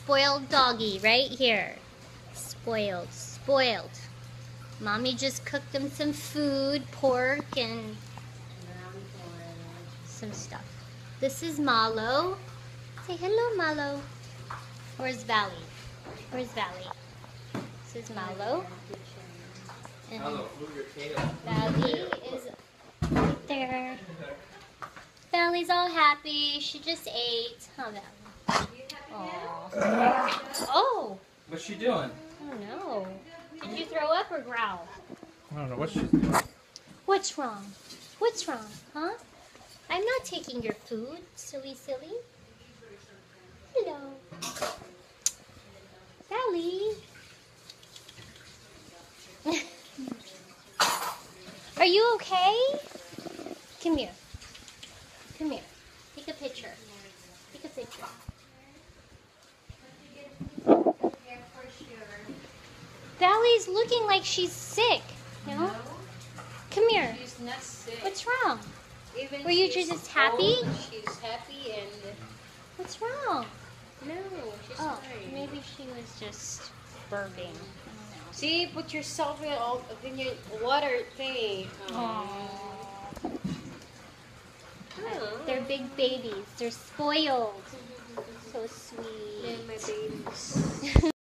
spoiled doggy right here. Spoiled, spoiled. Mommy just cooked him some food, pork and some stuff. This is Mallow. Say hello, Mallow. Where's Valley? Where's Valley? This is Mallow. And Valley is right there. Valley's all happy. She just ate. Huh, Valley? Aww. Oh! What's she doing? Oh no. Did you throw up or growl? I don't know what she's doing. What's wrong? What's wrong, huh? I'm not taking your food, silly. Hello. Valley. Are you okay? Come here. Come here. Take a picture. Take a picture. Valley's looking like she's sick. No? Come here. She's not sick. What's wrong? Even Were you she's just happy? old, she's happy and What's wrong? no, she's Oh, fine. maybe she was just burping. I don't know. See, put yourself in all in your water thing. They're big babies. They're spoiled. So sweet. They're my babies.